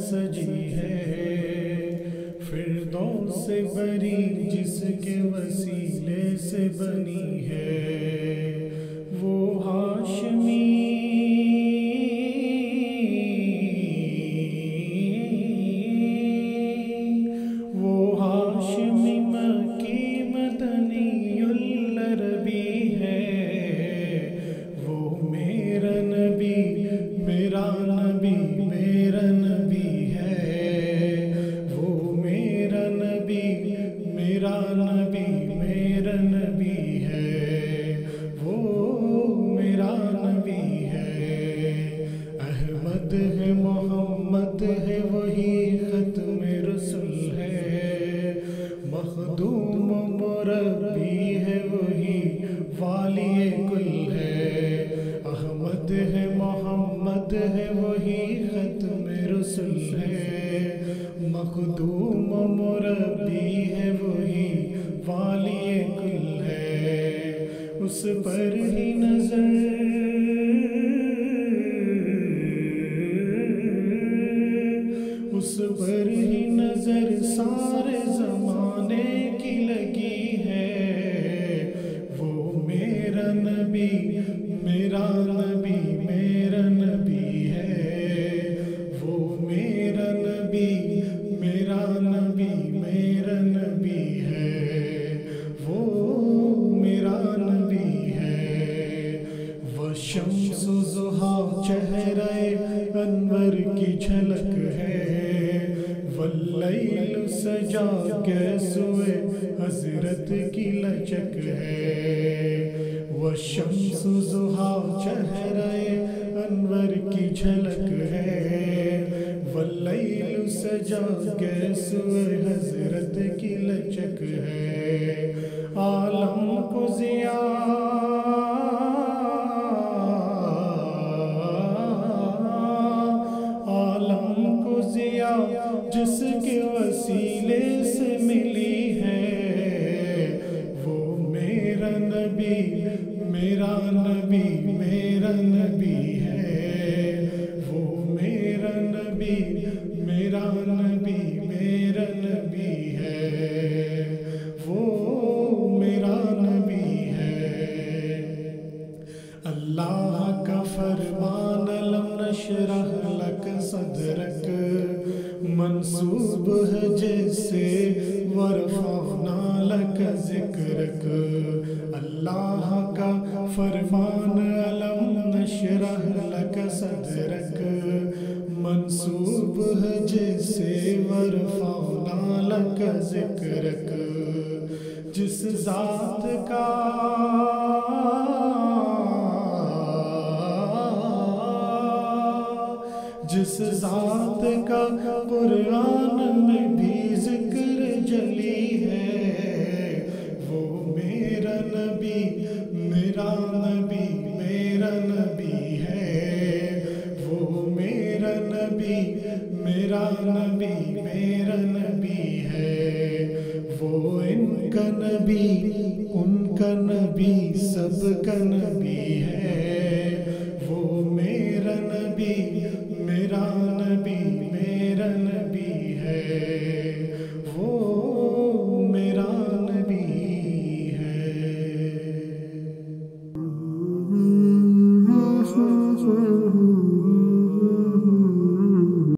سجی ہے، فردوس سے بری جس کے وسیلے سے بنی ہے، وہ ہاشمی مکی مدنی العربی ہے، وہ میرا نبی میرا نبی میرا نبی ہے، وہ میرا نبی میرا نبی میرا نبی ہے، وہ میرا نبی ہے۔ احمد ہے محمد ہے وہی ختم رسول ہے، مخدوم مربی ہے وہی والی کل ہے، احمد ہے محمد ہے وہی ختم رسول ہے، مخدوم مربی ہے وہی والی کل ہے، اس پر ہی نظر اس پر ہی نظر سارے زمانے کی لگی ہے، وہ میرا نبی میرا نبی میرا نبی ہے، وہ میرا نبی میرا نبی میرا نبی ہے، وہ میرا نبی ہے۔ وشمس و ضحیٰ چہرہ انور کی جھلک ہے، واللیل سجا کے سوئے حضرت کی لچک ہے، والشمس و ضحیٰ چہرہ انور کی جھلک ہے، واللیل سجا کے سوئے حضرت کی لچک ہے، عالم کو ضیاء جس کے وسیلے سے ملی ہے، وہ میرا نبی میرا نبی میرا نبی ہے، وہ میرا نبی میرا نبی میرا نبی ہے، وہ میرا نبی ہے۔ اللہ کا فرمان لم نشرح لک صدرک منسوب ہے جیسے ورفعنا لک ذکرک، اللہ کا فرمان لم نشرح لک صدرک منسوب ہے جیسے ورفعنا لک ذکرک، جس ذات کا قرآن میں بھی ذکر جلی ہے، وہ میرا نبی میرا نبی میرا نبی ہے، وہ میرا نبی میرا نبی میرا نبی ہے، وہ ان کا نبی ان کا نبی سب کا نبی ہے، وہ میرا نبی میرا نبی میرا نبی ہے۔